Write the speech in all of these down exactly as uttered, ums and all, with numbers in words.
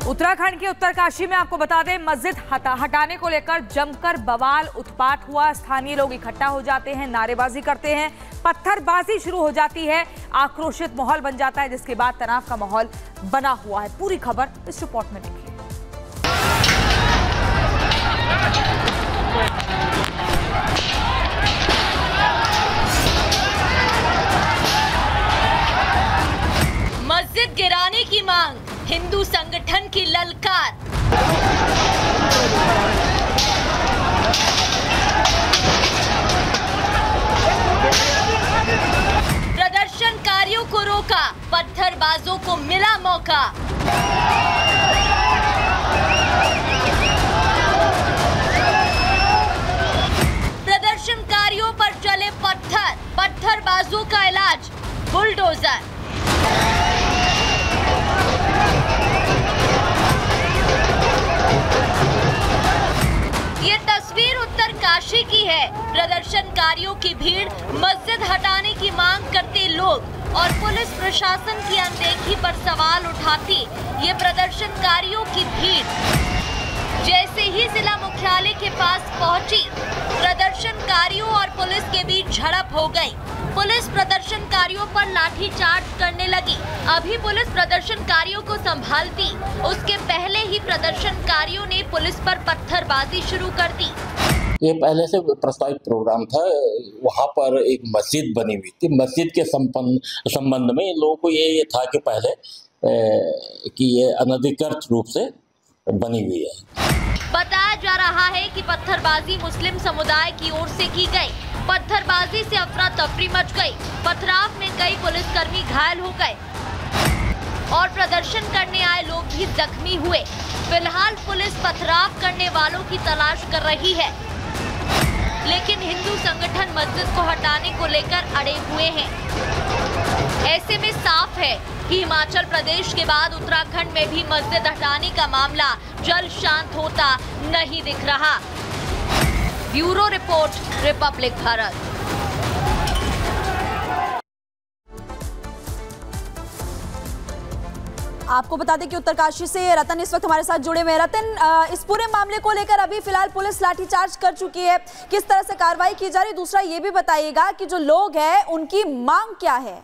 उत्तराखंड के उत्तरकाशी में आपको बता दें, मस्जिद हटा, हटाने को लेकर जमकर बवाल उत्पात हुआ। स्थानीय लोग इकट्ठा हो जाते हैं, नारेबाजी करते हैं, पत्थरबाजी शुरू हो जाती है, आक्रोशित माहौल बन जाता है, जिसके बाद तनाव का माहौल बना हुआ है। पूरी खबर इस रिपोर्ट में देखिए। मस्जिद गिराने की मांग, हिंदू संगठन की ललकार। प्रदर्शनकारियों को रोका, पत्थरबाजों को मिला मौका। प्रदर्शनकारियों पर चले पत्थर, पत्थरबाजों का इलाज बुलडोजर। ये तस्वीर उत्तरकाशी की है। प्रदर्शनकारियों की भीड़, मस्जिद हटाने की मांग करते लोग और पुलिस प्रशासन की अनदेखी पर सवाल उठाती ये प्रदर्शनकारियों की भीड़। जैसे ही जिला मुख्यालय के पास पहुंची, प्रदर्शनकारियों और पुलिस के बीच झड़प हो गई। पुलिस प्रदर्शनकारियों पर लाठीचार्ज करने लगी। अभी पुलिस प्रदर्शनकारियों को संभालती, उसके पहले ही प्रदर्शनकारियों ने पुलिस पर पत्थरबाजी शुरू कर दी। ये पहले से प्रस्तावित प्रोग्राम था। वहाँ पर एक मस्जिद बनी हुई थी। मस्जिद के संबंध में इन लोगों को ये, ये था कि पहले ए, कि ये अनधिकृत रूप से बनी हुई है। बताया जा रहा है कि पत्थरबाजी मुस्लिम समुदाय की ओर से की गई। पत्थरबाजी से अफरा तफरी मच गई। पथराव में कई पुलिसकर्मी घायल हो गए और प्रदर्शन करने आए लोग भी जख्मी हुए। फिलहाल पुलिस पथराव करने वालों की तलाश कर रही है, लेकिन हिंदू संगठन मस्जिद को हटाने को लेकर अड़े हुए हैं। ऐसे में साफ है कि हिमाचल प्रदेश के बाद उत्तराखंड में भी मस्जिद हटाने का मामला जल्द शांत होता नहीं दिख रहा। Bureau report, Republic Bharat. आपको बता दें कि उत्तरकाशी से रतन इस वक्त हमारे साथ जुड़े हुए हैं। रतन, इस पूरे मामले को लेकर अभी फिलहाल पुलिस लाठीचार्ज कर चुकी है, किस तरह से कार्रवाई की जा रही है? दूसरा ये भी बताइएगा कि जो लोग हैं उनकी मांग क्या है?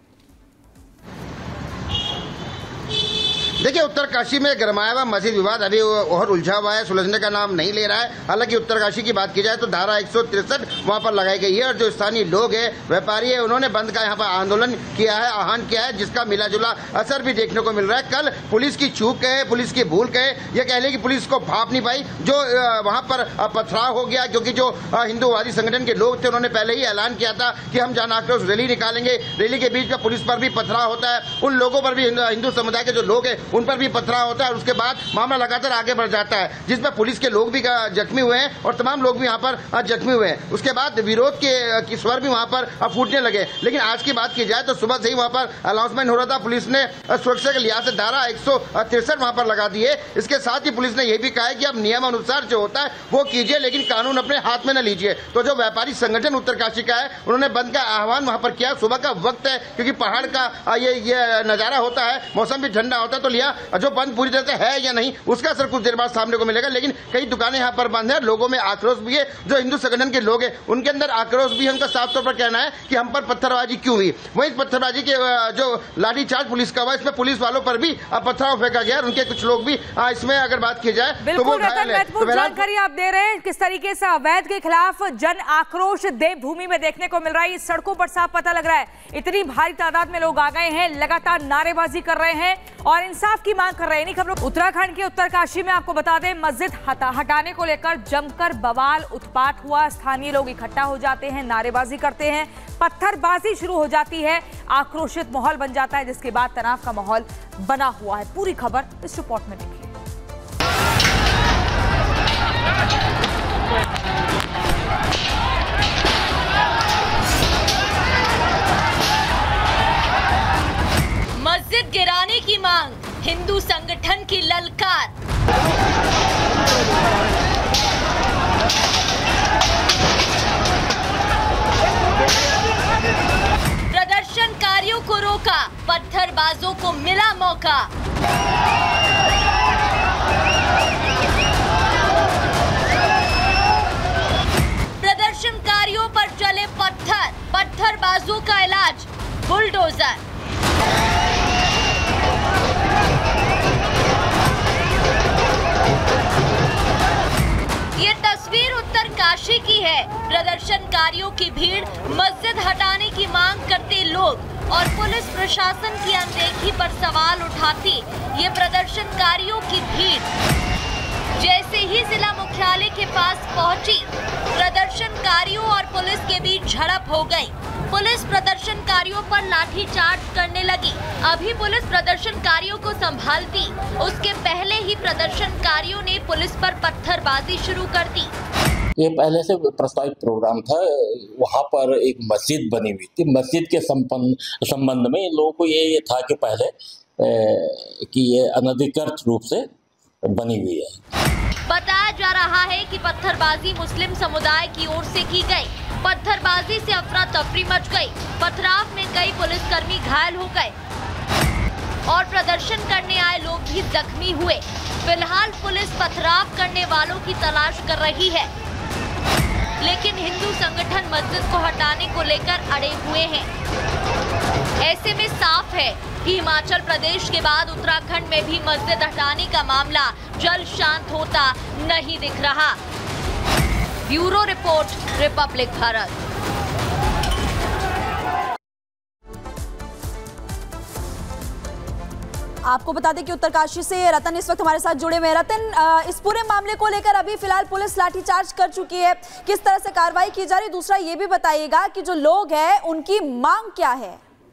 देखिए, उत्तरकाशी में गरमाया हुआ मस्जिद विवाद अभी और उलझा हुआ है, सुलझने का नाम नहीं ले रहा है। हालांकि उत्तरकाशी की बात की जाए तो धारा एक सौ तिरसठ वहां पर लगाई गई है और जो स्थानीय लोग हैं, व्यापारी है, उन्होंने बंद का यहाँ पर आंदोलन किया है, आह्वान किया है, जिसका मिला जुला असर भी देखने को मिल रहा है। कल पुलिस की चूक कहे, पुलिस की भूल कहे, यह कह ले कि पुलिस को भाप नहीं पाई, जो वहां पर पथराव हो गया, क्योंकि जो हिंदूवादी संगठन के लोग थे उन्होंने पहले ही ऐलान किया था कि हम जन आक्रोश रैली निकालेंगे। रैली के बीच में पुलिस पर भी पथराव होता है, उन लोगों पर भी, हिंदू समुदाय के जो लोग हैं उन पर भी पथराव होता है और उसके बाद मामला लगातार आगे बढ़ जाता है, जिसमें पुलिस के लोग भी जख्मी हुए हैं और तमाम लोग भी यहाँ पर जख्मी हुए हैं। उसके बाद विरोध के की स्वर भी वहाँ पर फूटने लगे। लेकिन आज की बात की जाए तो सुबह से ही वहाँ पर अनाउंसमेंट हो रहा था, पुलिस ने सुरक्षा के लिहाज से धारा एक सौ तिरसठ वहाँ पर लगा दी है। इसके साथ ही पुलिस ने यह भी कहा है कि अब नियम अनुसार जो होता है वो कीजिए, लेकिन कानून अपने हाथ में न लीजिए। तो जो व्यापारी संगठन उत्तरकाशी का है, उन्होंने बंद का आह्वान वहाँ पर किया। सुबह का वक्त है, क्योंकि पहाड़ का ये ये नजारा होता है, मौसम भी ठंडा होता है, तो लिया जो बंद पूरी तरह से है या नहीं उसका असर कुछ देर बाद सामने को मिलेगा। लेकिन कई दुकानें यहाँ पर बंद है, लोगों में आक्रोश भी है। जो हिंदू संगठन के लोग हैं उनके अंदर आक्रोश भी है। उनका साफ तौर पर कहना है कि हम पर पत्थरबाजी क्यों हुई। वहीं पत्थरबाजी के जो लाठीचार्ज पुलिस का हुआ, इसमें पुलिस वालों पर भी पथराव फेंका गया। उनके कुछ लोग भी इसमें अगर बात की जाए तो वो महत्वपूर्ण जानकारी आप दे रहे हैं। किस तरीके से अवैध के खिलाफ जन आक्रोश देवभूमि में देखने को मिल रहा है, सड़कों पर साफ पता लग रहा है। इतनी भारी तादाद में लोग आ गए हैं, लगातार नारेबाजी कर रहे हैं और इंसाफ की मांग कर रहे हैं। खबरों उत्तराखंड के उत्तरकाशी में आपको बता दें, मस्जिद हटा, हटाने को लेकर जमकर बवाल उत्पात हुआ। स्थानीय लोग इकट्ठा हो जाते हैं, नारेबाजी करते हैं, पत्थरबाजी शुरू हो जाती है, आक्रोशित माहौल बन जाता है, जिसके बाद तनाव का माहौल बना हुआ है। पूरी खबर इस रिपोर्ट में देखिए। मस्जिद गिराने की मांग, हिंदू संगठन की ललकार। प्रदर्शनकारियों को रोका, पत्थरबाजों को मिला मौका। रही है। प्रदर्शनकारियों की भीड़, मस्जिद हटाने की मांग करते लोग और पुलिस प्रशासन की अनदेखी पर सवाल उठाती ये प्रदर्शनकारियों की भीड़ जैसे ही जिला मुख्यालय के पास पहुंची, प्रदर्शनकारियों और पुलिस के बीच झड़प हो गई। पुलिस प्रदर्शनकारियों पर लाठीचार्ज करने लगी। अभी पुलिस प्रदर्शनकारियों को संभालती, उसके पहले ही प्रदर्शनकारियों ने पुलिस पर पत्थरबाजी शुरू कर दी। ये पहले से प्रस्तावित प्रोग्राम था। वहाँ पर एक मस्जिद बनी हुई थी। मस्जिद के संबंध संबंध में लोगों को ये, ये था कि पहले ए, कि ये अनधिकृत रूप से बनी हुई है। बताया जा रहा है कि पत्थरबाजी मुस्लिम समुदाय की ओर से की गई। पत्थरबाजी से अफरा तफरी मच गई। पथराव में कई पुलिसकर्मी घायल हो गए और प्रदर्शन करने आए लोग भी जख्मी हुए। फिलहाल पुलिस पथराव करने वालों की तलाश कर रही है, लेकिन हिंदू संगठन मस्जिद को हटाने को लेकर अड़े हुए हैं। ऐसे में साफ है कि हिमाचल प्रदेश के बाद उत्तराखंड में भी मस्जिद हटाने का मामला जल्द शांत होता नहीं दिख रहा। Bureau report, Republic Bharat. आपको बता दें कि उत्तरकाशी से रतन इस वक्त हमारे साथ जुड़े हुए हैं। रतन, इस पूरे मामले को लेकर अभी फिलहाल पुलिस लाठीचार्ज कर चुकी है, किस तरह से कार्रवाई की जा रही है? दूसरा ये भी बताइएगा कि जो लोग हैं उनकी मांग क्या है?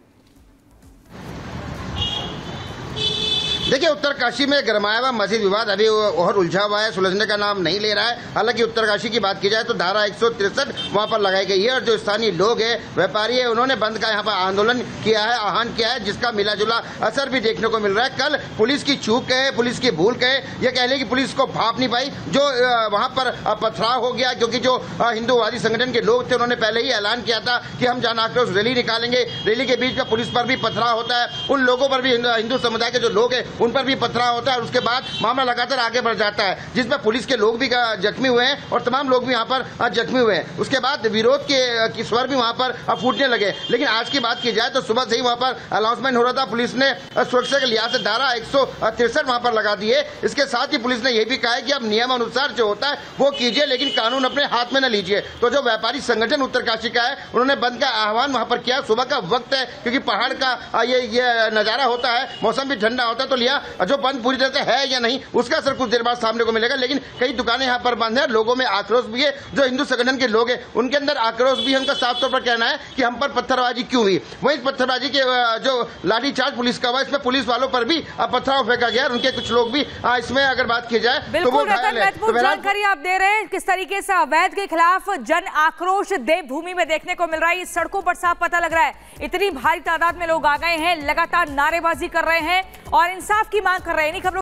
देखिए, उत्तरकाशी में गरमाया हुआ मस्जिद विवाद अभी और उलझा हुआ है, सुलझने का नाम नहीं ले रहा है। हालांकि उत्तरकाशी की बात की जाए तो धारा एक सौ तिरसठ वहां पर लगाई गई है और जो स्थानीय लोग हैं, व्यापारी है, उन्होंने बंद का यहाँ पर आंदोलन किया है, आह्वान किया है, जिसका मिला जुला असर भी देखने को मिल रहा है। कल पुलिस की चूक कहे, पुलिस की भूल कहे, यह कह ले कि पुलिस को भाप नहीं पाई, जो वहां पर पथराव हो गया, क्योंकि जो हिंदूवादी संगठन के लोग थे उन्होंने पहले ही ऐलान किया था कि हम जन आक्रोश रैली निकालेंगे। रैली के बीच में पुलिस पर भी पथराव होता है, उन लोगों पर भी, हिंदू समुदाय के जो लोग हैं उन पर भी पथराव होता है और उसके बाद मामला लगातार आगे बढ़ जाता है, जिसमें पुलिस के लोग भी जख्मी हुए हैं और तमाम लोग भी यहाँ पर जख्मी हुए हैं। उसके बाद विरोध के की स्वर भी वहाँ पर फूटने लगे। लेकिन आज की बात की जाए तो सुबह से ही वहाँ पर अनाउंसमेंट हो रहा था, पुलिस ने सुरक्षा के लिहाज से धारा एक सौ तिरसठ वहाँ पर लगा दी है। इसके साथ ही पुलिस ने यह भी कहा है कि अब नियम अनुसार जो होता है वो कीजिए, लेकिन कानून अपने हाथ में न लीजिए। तो जो व्यापारी संगठन उत्तरकाशी का है, उन्होंने बंद का आह्वान वहाँ पर किया। सुबह का वक्त है, क्योंकि पहाड़ का ये ये नजारा होता है, मौसम भी ठंडा होता है, तो लिया जो बंद पूरी तरह से है या नहीं उसका असर कुछ देर बाद सामने को मिलेगा। लेकिन कई दुकानें यहाँ पर बंद है, लोगों में आक्रोश भी है। जो हिंदू संगठन के लोग हैं उनके अंदर आक्रोश भी है, उनका साफ तौर पर कहना है कि हम पर पत्थरबाजी क्यों हुई। वहीं पत्थरबाजी के जो लाठीचार्ज पुलिस का हुआ, इसमें पुलिस वालों पर भी पथराव फेंका गया। उनके कुछ लोग भी इसमें अगर बात की जाए तो वो घायल है। तो जानकारी आप दे रहे हैं किस तरीके से अवैध के खिलाफ जन आक्रोश देवभूमि में देखने को मिल रहा है। सड़कों पर साफ पता लग रहा है इतनी भारी तादाद में लोग आ गए हैं, लगातार नारेबाजी कर रहे हैं और इंसाफ की मांग कर रहे हैं।